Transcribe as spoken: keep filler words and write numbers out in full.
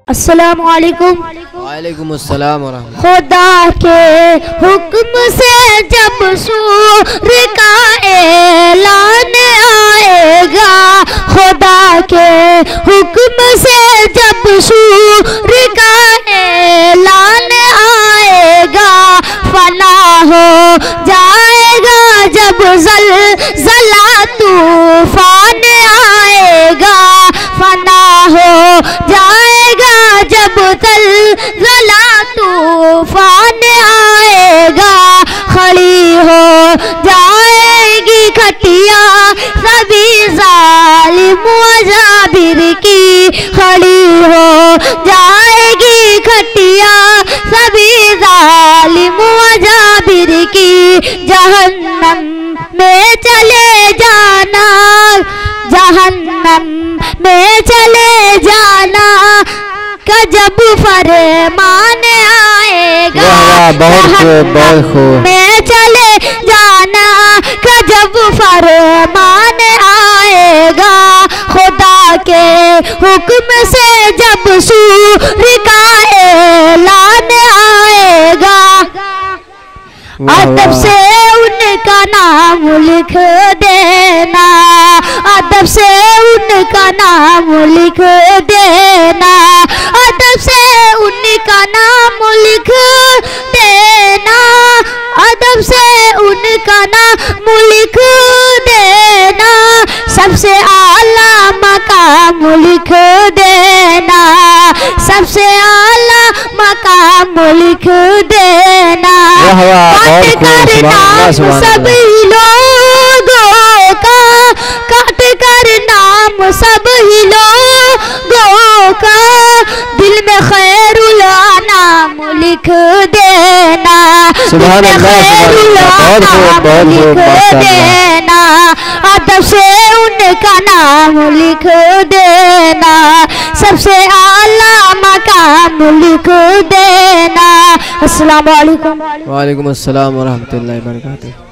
अस्सलामु अलैकुम। वालेकुम अस्सलाम व रहमतुल्लाह। खुदा के हुक्म से जब सूर का ऐलान आएगा, खुदा के हुक्म से जब सूर का ऐलान आएगा, फना हो जाएगा जब ज़लज़ला तूफान आएगा, फना हो जाएगा जब ज़लज़ला तूफान आएगा, खड़ी हो जाएगी खटिया सभी ज़ालिम अजाबिर की, खड़ी हो जाएगी खटिया सभी ज़ालिम अजाबिर की। जहन्नम में चले जाना, जहन्नम में चले जाना का जब फरमान आएगा, जहन्नम में चले जाना का जब फरमान आएगा, खुदा के हुक्म से जब सूर का ऐलान आएगा, अदब से उनका नाम लिख देना, अदब से उनका नाम लिख देना, अदब से उनका नाम लिख देना, अदब से उनका नाम लिख देना, सबसे आला मकाम लिख देना, सबसे आला मकाम लिख देना। काट कर नाम सभी लोगों का, काट कर नाम सभी लोगों का, दिल में खैरुल नाम लिख देना, दिल में खैरुल नाम लिख देना, अदब से उनका नाम लिख देना, सबसे आला मकाम लिख देना। अस्सलाम वालेकुम। वालेकुम अस्सलाम व रहमतुल्लाहि व बरकातुहू।